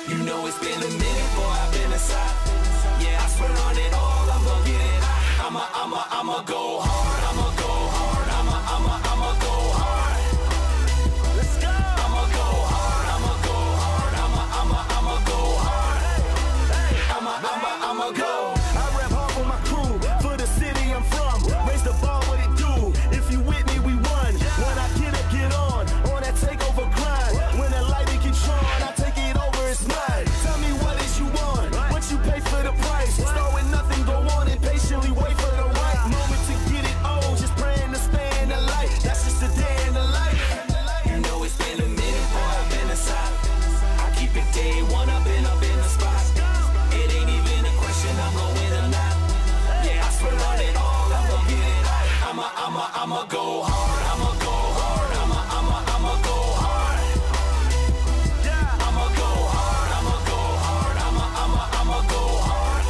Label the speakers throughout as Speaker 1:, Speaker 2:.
Speaker 1: You know it's been a minute, boy, I've been inside. Yeah, I swear on it all, I'm gon' get it. I'ma go hard, I'ma go hard, I'ma go hard. Let's go. I'ma go hard, I'ma go hard, I'ma go hard. I'ma go.
Speaker 2: I rap hard for my crew, for the city I'm from. Raise the bar, what it do? If you with me, we won. When I get up, get on that takeover grind. When the light it gets on, I take it over, it's mine. Tell me what is you want, what you pay for the price. Start with nothing, go on and patiently wait for the right moment to get it on. Just praying to stay in the light, that's just a day in the life.
Speaker 1: You know it's been a minute, boy, I've been inside. I keep it day one, I've been the spot. It ain't even a question, I'm gon' win or not. Yeah, I swear on it all, I'm gon' get it. I'ma go hard, I'ma go hard, I'ma go hard. I'ma go hard, I'ma go hard, I'ma go hard.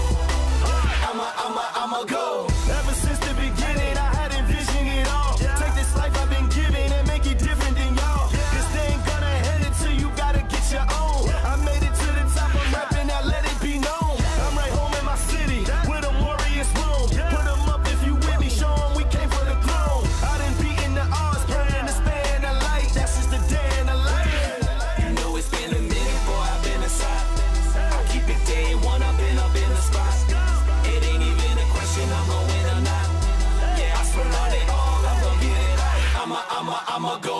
Speaker 1: I'ma go.
Speaker 2: Ever since the beginning, I had envisioned it all. Take this life I've been given and make it different than y'all. Cause they ain't gonna hand it to you, gotta get your own. I made it to the top, I'm rapping, now let it be known. I'm right home in my city, with a warrior's room. Put them up if you with me, show them we came for the throne. I done beaten the odds, praying to stay in the light. That's just the day in the life.
Speaker 1: You know it's been a minute, boy, I've been inside. I keep it day one, I've been the spot. It ain't even a question, I'm gon' win or not. Yeah, I swear on it all, I'm gon' get it. I'ma go